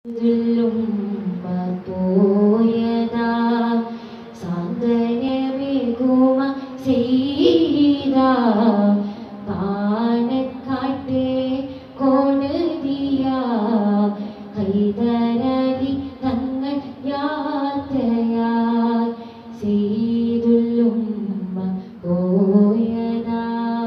പോയതാ സാന്ത്വനമേകുമ ചെയ്താ പാണക്കാട്ടെ കോടതിയ ഹൈദരലി തങ്ങൾ യാത്രയായി സെയ്തുല്ലുമ്മ പോയതാ.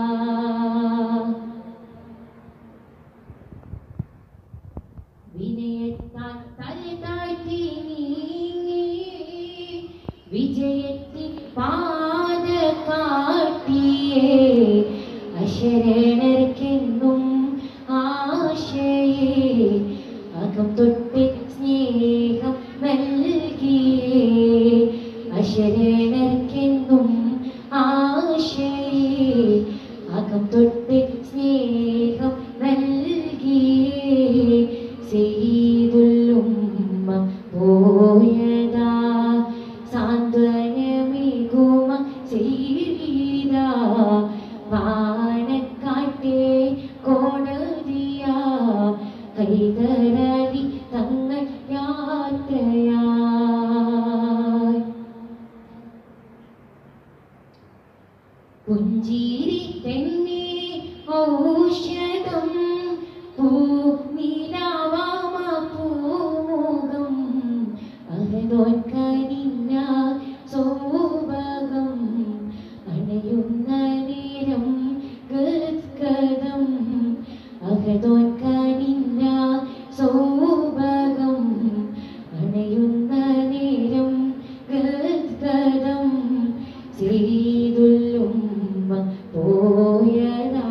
വിനയത്താൽ തലതാഴ്ത്തി നീങ്ങി വിജയത്തിൻ പാത കാട്ടിയേ അശരണർക്കെന്നും ആശയേ അകം തൊട്ട് സ്നേഹം നൽകിയേ അശരണർക്കെന്നും ആശയേ അകം തൊട്ട് സ്നേഹം നൽകിയേ സെയ്തുല്ലുമ്മ പോയതാ സാന്ത്വനമേകുമ ചെയ്താ പാണക്കാട്ടെ കോടതിയ ഹൈദരലി തങ്ങൾ യാത്രയായി. പുഞ്ചിരി തന്നെ ഔഷധം പൂനിലാവാമ പൂമുഖം അഹദോൻകനിഞ്ഞ സൗഭഗം അണയുന്ന നേരം ഗദ്ഗദം അഹദോൻകനിഞ്ഞ സൗഭഗം അണയുന്ന നേരം ഗദ്ഗദം സെയ്തുല്ലുമ്മ പോയതാ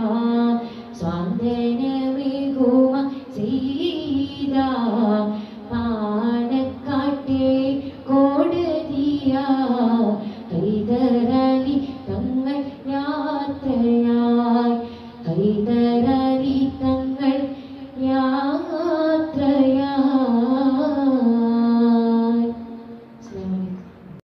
സ്വാന്തനമേകുമ ചെയ്താ പാണക്കാട്ടെ കോടതിയ ഹൈദരലി തങ്ങൾ യാത്രയായി ഹൈദര